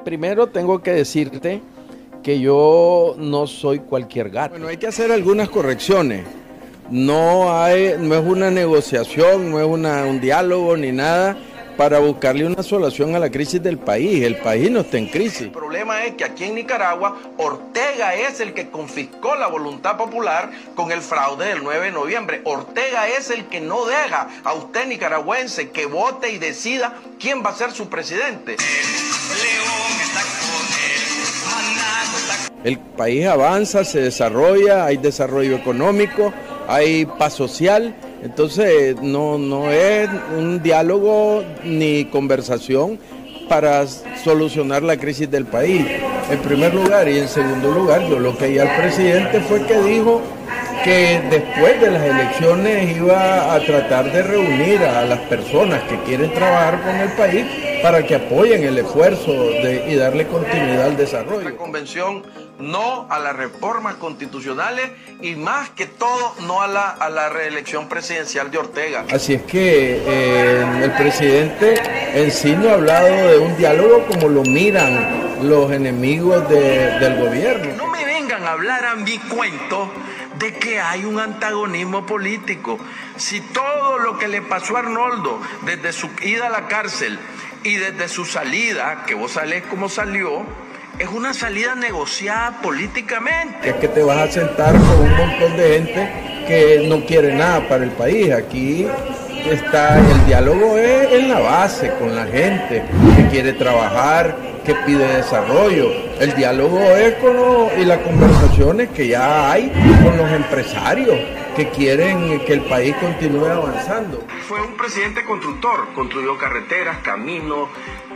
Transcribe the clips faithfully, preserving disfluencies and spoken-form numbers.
primero tengo que decirte que yo no soy cualquier gato. Bueno, hay que hacer algunas correcciones. No hay, no es una negociación, no es una, un diálogo ni nada para buscarle una solución a la crisis del país. El país no está en crisis. El problema es que aquí en Nicaragua, Ortega es el que confiscó la voluntad popular con el fraude del nueve de noviembre. Ortega es el que no deja a usted nicaragüense que vote y decida quién va a ser su presidente. El país avanza, se desarrolla, hay desarrollo económico, hay paz social. Entonces no, no es un diálogo ni conversación para solucionar la crisis del país, en primer lugar. Y en segundo lugar, yo lo que oí al presidente fue que dijo que después de las elecciones iba a tratar de reunir a las personas que quieren trabajar con el país para que apoyen el esfuerzo de, y darle continuidad al desarrollo. La convención no a las reformas constitucionales y más que todo no a la, a la reelección presidencial de Ortega. Así es que eh, el presidente en sí no ha hablado de un diálogo como lo miran los enemigos de, del gobierno. No me vengan a hablar a mi cuento de que hay un antagonismo político. Si todo lo que le pasó a Arnoldo desde su ida a la cárcel y desde su salida, que vos sabés cómo salió, es una salida negociada políticamente. Es que te vas a sentar con un montón de gente que no quiere nada para el país. Aquí está el diálogo es en la base con la gente que quiere trabajar, que pide desarrollo. El diálogo es con lo, y las conversaciones que ya hay con los empresarios que quieren que el país continúe avanzando. Fue un presidente constructor, construyó carreteras, caminos,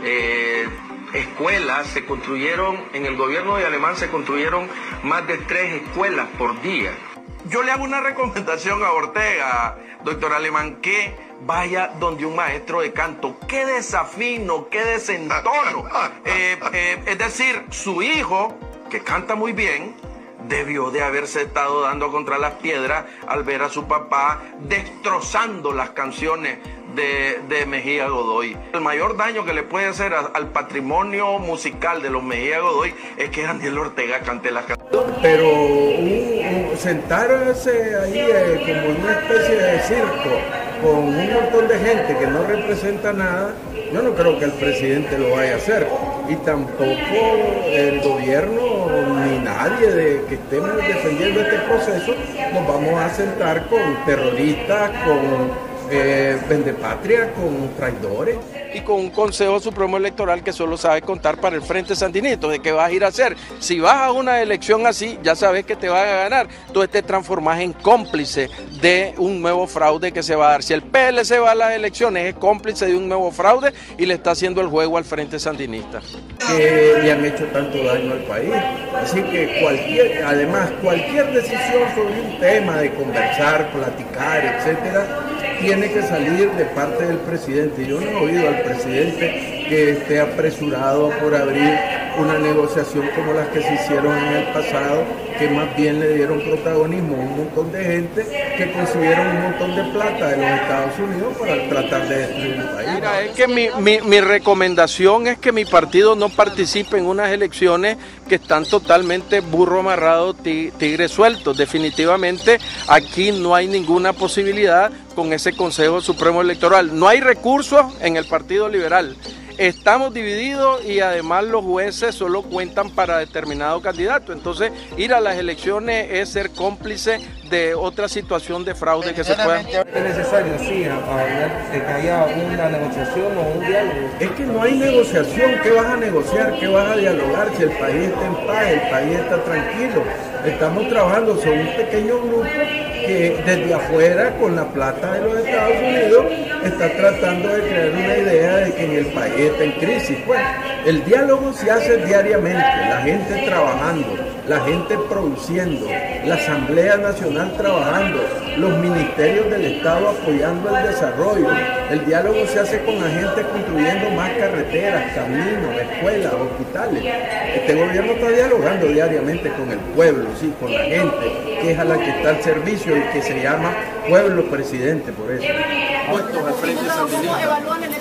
eh, escuelas. Se construyeron, en el gobierno de Alemán se construyeron más de tres escuelas por día. Yo le hago una recomendación a Ortega, doctor Alemán, que vaya donde un maestro de canto. ¡Qué desafino, qué desentono! Eh, eh, es decir, su hijo, que canta muy bien, debió de haberse estado dando contra las piedras al ver a su papá destrozando las canciones de, de Mejía Godoy. El mayor daño que le puede hacer a, al patrimonio musical de los Mejía Godoy es que Daniel Ortega cante las canciones. Pero un, un, sentarse ahí eh, como en una especie de circo con un montón de gente que no representa nada, yo no creo que el presidente lo vaya a hacer. Y tampoco el gobierno ni nadie de que estemos defendiendo este proceso nos vamos a sentar con terroristas, con eh, vendepatria, con traidores. Y con un Consejo Supremo Electoral que solo sabe contar para el Frente Sandinista. ¿De qué vas a ir a hacer? Si vas a una elección así, ya sabes que te van a ganar. Entonces te transformas en cómplice de un nuevo fraude que se va a dar. Si el P L C va a las elecciones, es cómplice de un nuevo fraude y le está haciendo el juego al Frente Sandinista. Que le han hecho tanto daño al país. Así que cualquier, además, cualquier decisión sobre un tema de conversar, platicar, etcétera, tiene que salir de parte del presidente. Yo no he oído al presidente que esté apresurado por abrir una negociación como las que se hicieron en el pasado, que más bien le dieron protagonismo a un montón de gente que consiguieron un montón de plata de los Estados Unidos para tratar de destruir el país. Mira, es que mi, mi, mi recomendación es que mi partido no participe en unas elecciones que están totalmente burro amarrado, tigre suelto. Definitivamente aquí no hay ninguna posibilidad con ese Consejo Supremo Electoral. No hay recursos en el Partido Liberal. Estamos divididos y además los jueces solo cuentan para determinado candidato. Entonces, ir a las elecciones es ser cómplice de otra situación de fraude que se pueda. ¿Es necesario, sí, hablar de que haya una negociación o un diálogo? Es que no hay negociación. ¿Qué vas a negociar? ¿Qué vas a dialogar? Si el país está en paz, el país está tranquilo. Estamos trabajando sobre un pequeño grupo que desde afuera, con la plata de los Estados Unidos, está tratando de crear una idea de que en el país está en crisis. Pues el diálogo se hace diariamente, la gente trabajando, la gente produciendo, la Asamblea Nacional trabajando, los ministerios del Estado apoyando el desarrollo. El diálogo se hace con la gente construyendo más carreteras, caminos, escuelas, hospitales. Este gobierno está dialogando diariamente con el pueblo, sí, con la gente, que es a la que está al servicio y que se llama pueblo presidente, por eso. ¿Cómo evalúan el hecho de que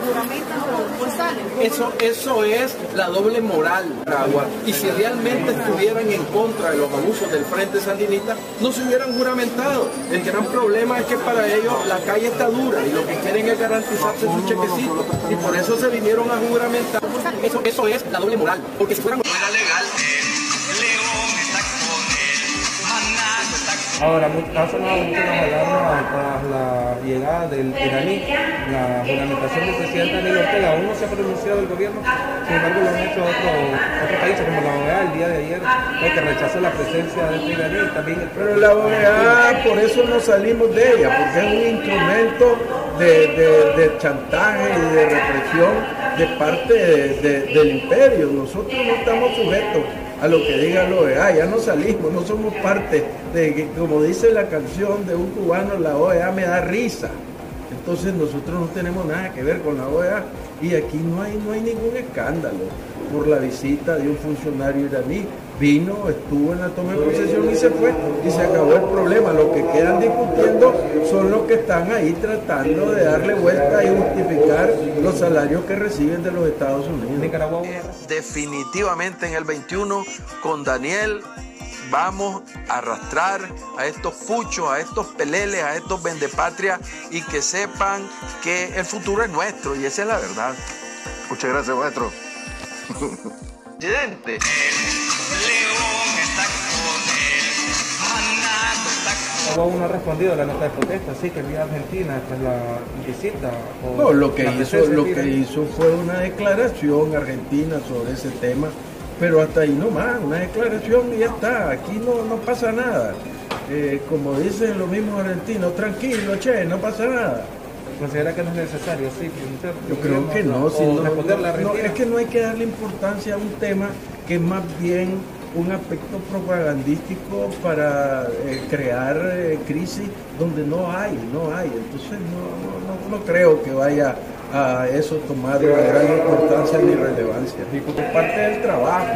juramentan o, o salen. Eso, eso es la doble moral, Agua. Y si realmente estuvieran en contra de los abusos del Frente Sandinista, no se hubieran juramentado. El gran problema es que para ellos la calle está dura y lo que quieren es garantizarse su chequecito. Y por eso se vinieron a juramentar. Eso, eso es la doble moral. Porque si fueran... No era legal. León está con él. Maná está con Ahora, ha sonado mucho las alarmas tras la llegada del iraní, la juramentación del presidente Daniel Ortega. Aún no se ha pronunciado el gobierno, sin embargo lo han hecho otros otros países como la O E A el día de ayer, que rechazó la presencia de este iraní. También el... Pero la O E A, por eso no salimos de ella, porque es un instrumento de, de, de chantaje y de represión de parte de, de, del imperio. Nosotros no estamos sujetos a lo que diga la O E A, ya no salimos, no somos parte de que, como dice la canción de un cubano, la O E A me da risa. Entonces nosotros no tenemos nada que ver con la O E A y aquí no hay, no hay ningún escándalo por la visita de un funcionario iraní. Vino, estuvo en la toma de posesión y se fue y se acabó el problema. Lo que quedan discutiendo son los que están ahí tratando de darle vuelta y justificar los salarios que reciben de los Estados Unidos. Nicaragua. Definitivamente en el veintiuno con Daniel vamos a arrastrar a estos puchos, a estos peleles, a estos vendepatrias y que sepan que el futuro es nuestro y esa es la verdad. Muchas gracias, maestro. Presidente. León está con él. Maná está con él. Aún no ha respondido a la nota de protesta, así que envía a Argentina tras la visita. O No, lo que la hizo, presencia lo del que iraní. hizo fue una declaración argentina sobre ese tema, pero hasta ahí nomás, una declaración y ya está, aquí no, no pasa nada. Eh, como dicen los mismos argentinos, tranquilo, che, no pasa nada. ¿Considera que no es necesario? Sí, Yo creo que no, si no, responder la no, Argentina. es que no hay que darle importancia a un tema que es más bien un aspecto propagandístico para eh, crear eh, crisis donde no hay, no hay. Entonces no, no, no, no creo que vaya a eso tomar una gran importancia ni relevancia. Es parte del trabajo.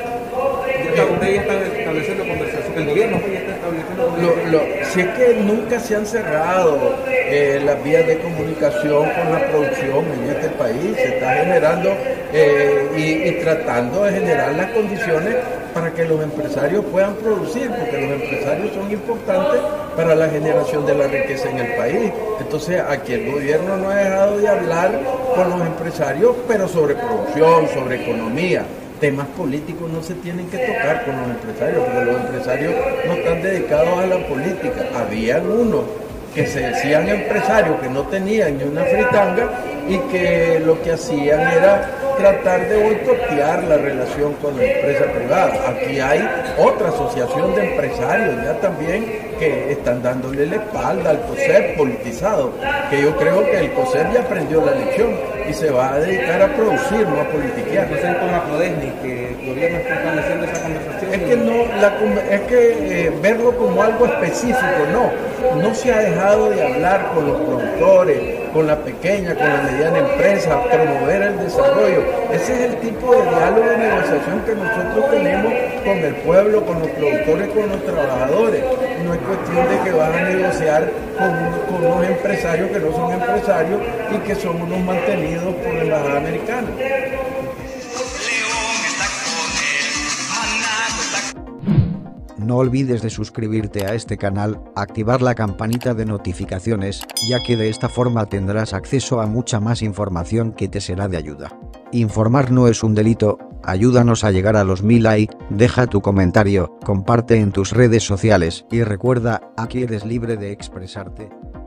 Ya está, usted ya está estableciendo conversación, el gobierno ya está estableciendo conversación. Lo, lo, si es que nunca se han cerrado eh, las vías de comunicación con la producción en este país, se está generando eh, y, y tratando de generar las condiciones para que los empresarios puedan producir, porque los empresarios son importantes para la generación de la riqueza en el país. Entonces aquí el gobierno no ha dejado de hablar con los empresarios, pero sobre producción, sobre economía. Temas políticos no se tienen que tocar con los empresarios, porque los empresarios no están dedicados a la política. Habían unos que se decían empresarios que no tenían ni una fritanga y que lo que hacían era tratar de boicotear la relación con la empresa privada. Aquí hay otra asociación de empresarios ya también que están dándole la espalda al COSEP politizado, que yo creo que el COSEP ya aprendió la lección y se va a dedicar a producir, no a politiquear. Entonces con la Prodesni, que el gobierno está estableciendo esa conversación. Es que no, la, es que eh, verlo como algo específico, no, no se ha dejado de hablar con los productores, con la pequeña, con la mediana empresa, promover el desarrollo. Ese es el tipo de diálogo y negociación que nosotros tenemos con el pueblo, con los productores, con los trabajadores. No es cuestión de que van a negociar con, con unos empresarios que no son empresarios y que son unos mantenidos por la embajada americana. No olvides de suscribirte a este canal, activar la campanita de notificaciones, ya que de esta forma tendrás acceso a mucha más información que te será de ayuda. Informar no es un delito, ayúdanos a llegar a los mil likes, deja tu comentario, comparte en tus redes sociales y recuerda, aquí eres libre de expresarte.